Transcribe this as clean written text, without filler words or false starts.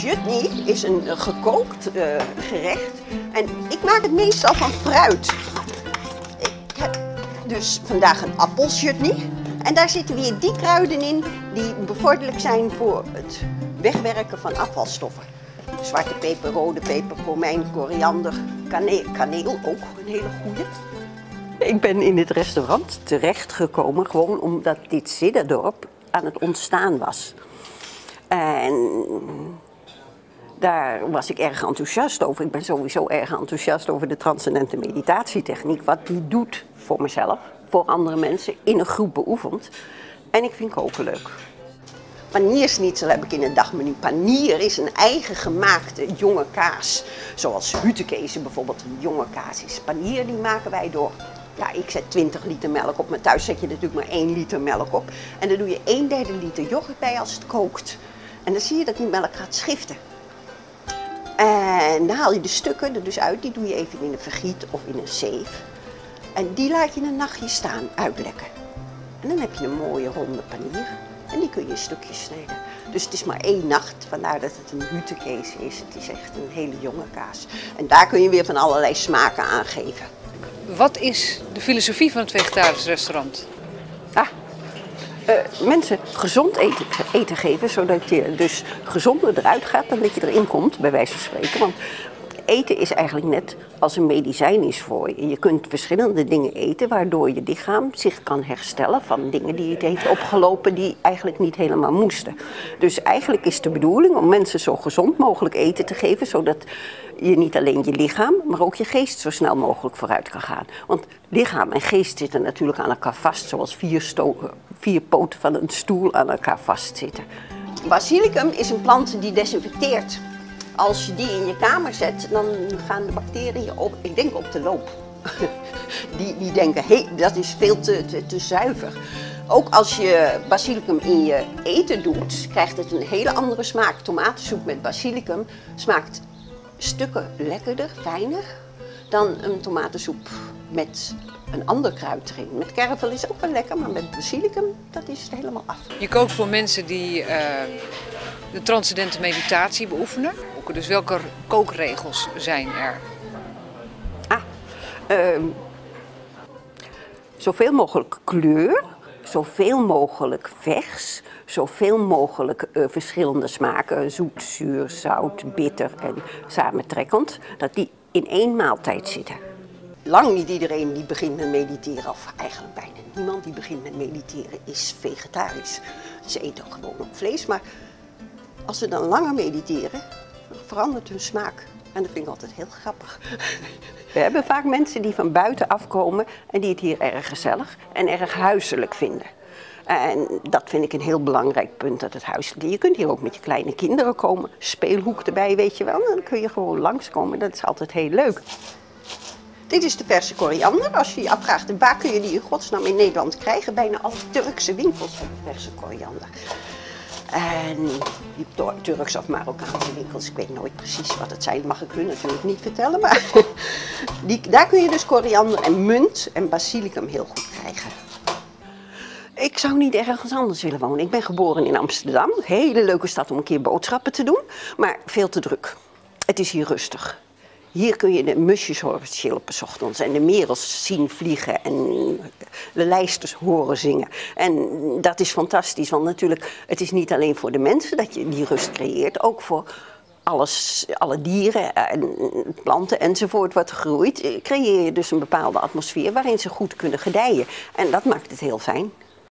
Chutney is een gekookt gerecht en ik maak het meestal van fruit. Ik heb dus vandaag een appelchutney en daar zitten weer die kruiden in die bevorderlijk zijn voor het wegwerken van afvalstoffen. Zwarte peper, rode peper, komijn, koriander, kaneel ook een hele goede. Ik ben in dit restaurant terechtgekomen gewoon omdat dit Zidderdorp aan het ontstaan was. En daar was ik erg enthousiast over. Ik ben sowieso erg enthousiast over de transcendente meditatietechniek. Wat die doet voor mezelf, voor andere mensen, in een groep beoefent. En ik vind koken leuk. Paniersnitzel heb ik in het dagmenu. Panier is een eigen gemaakte jonge kaas. Zoals Hüttekäse bijvoorbeeld een jonge kaas is. Panier die maken wij door. Ja, ik zet 20 liter melk op, maar thuis zet je natuurlijk maar 1 liter melk op. En dan doe je 1/3 liter yoghurt bij als het kookt. En dan zie je dat die melk gaat schiften. En dan haal je de stukken er dus uit, die doe je even in een vergiet of in een zeef. En die laat je een nachtje staan, uitlekken. En dan heb je een mooie ronde panier. En die kun je in stukjes snijden. Dus het is maar 1 nacht, vandaar dat het een Hüttekäse is. Het is echt een hele jonge kaas. En daar kun je weer van allerlei smaken aan geven. Wat is de filosofie van het vegetarisch restaurant? Mensen gezond eten geven, zodat je dus gezonder eruit gaat dan dat je erin komt, bij wijze van spreken. Want eten is eigenlijk net als een medicijn is voor je. Je kunt verschillende dingen eten waardoor je lichaam zich kan herstellen van dingen die het heeft opgelopen die eigenlijk niet helemaal moesten. Dus eigenlijk is de bedoeling om mensen zo gezond mogelijk eten te geven, zodat je niet alleen je lichaam, maar ook je geest zo snel mogelijk vooruit kan gaan. Want lichaam en geest zitten natuurlijk aan elkaar vast, zoals 4 poten van een stoel aan elkaar vastzitten. Basilicum is een plant die desinfecteert. Als je die in je kamer zet, dan gaan de bacteriën op, ik denk op de loop. Die denken, hé, dat is veel te zuiver. Ook als je basilicum in je eten doet, krijgt het een hele andere smaak. Tomatensoep met basilicum smaakt stukken lekkerder, fijner, dan een tomatensoep met een ander kruid erin. Met kervel is ook wel lekker, maar met basilicum, dat is het helemaal af. Je kookt voor mensen die de transcendente meditatie beoefenen. Dus welke kookregels zijn er? Zoveel mogelijk kleur, zoveel mogelijk vers, zoveel mogelijk verschillende smaken, zoet, zuur, zout, bitter en samentrekkend, dat die in 1 maaltijd zitten. Lang niet iedereen die begint met mediteren, of eigenlijk bijna niemand die begint met mediteren, is vegetarisch. Ze eten ook gewoon ook vlees, maar als ze dan langer mediteren, verandert hun smaak. En dat vind ik altijd heel grappig. We hebben vaak mensen die van buiten afkomen en die het hier erg gezellig en erg huiselijk vinden. En dat vind ik een heel belangrijk punt, dat het huiselijk. Je kunt hier ook met je kleine kinderen komen, speelhoek erbij, weet je wel. Dan kun je gewoon langskomen, dat is altijd heel leuk. Dit is de verse koriander. Als je je afvraagt, waar kun je die in godsnaam in Nederland krijgen? Bijna alle Turkse winkels hebben verse koriander. En die Turkse of Marokkaanse winkels, ik weet nooit precies wat het zijn, dat mag ik hun natuurlijk niet vertellen. Maar daar kun je dus koriander en munt en basilicum heel goed krijgen. Ik zou niet ergens anders willen wonen. Ik ben geboren in Amsterdam. Hele leuke stad om een keer boodschappen te doen, maar veel te druk. Het is hier rustig. Hier kun je de musjes horen chilpen 's ochtends en de merels zien vliegen en de lijsters horen zingen. En dat is fantastisch, want natuurlijk, het is niet alleen voor de mensen dat je die rust creëert, ook voor alle dieren en planten enzovoort wat groeit, creëer je dus een bepaalde atmosfeer waarin ze goed kunnen gedijen. En dat maakt het heel fijn.